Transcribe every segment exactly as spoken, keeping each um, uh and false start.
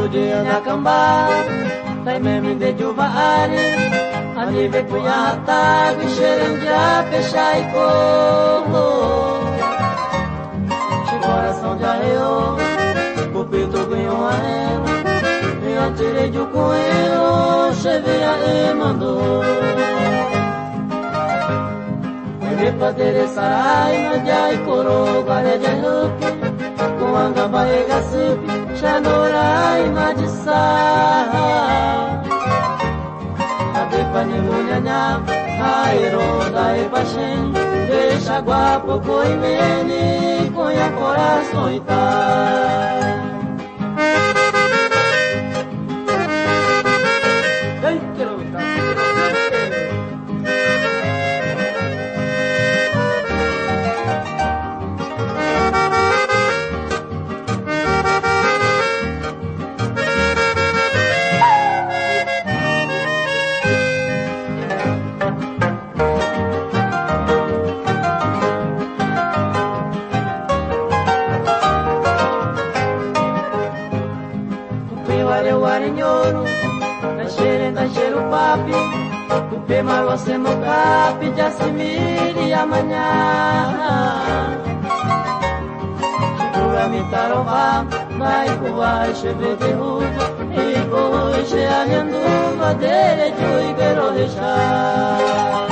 dia na cambá, sai mesmo de Juvaari, ali vem punha tago, xerendia, fecha e corro. Coração de arreio, o peito ganhou a ela, e eu tirei de um coelho, cheveia e mandou. Peguei pra Teresarai, Mandia e Coro, Guaré de Rupi, com Angaba e Gacipe, Xanora e Madissá. Ade Panimunhanhá, Airoda e Paxém, deixa guapo coimene, conha coração e tá. Tupe malo se mocapi, já se mire amanhã. Chegura me tarová, vai coar, cheve de ruva, e hoje a minha nuva dele de Iguero deixar.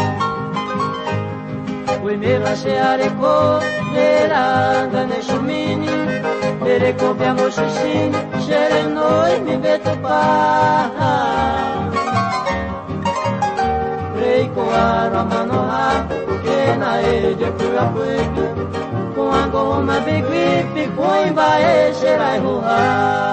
Ui me baixei areco, leranga ne chumini, ereco viamo xuxini, xere noi me betupá. Coaro a manoá, que na ede pura pueca, com a goma biguipe, com embaê, xerai roar.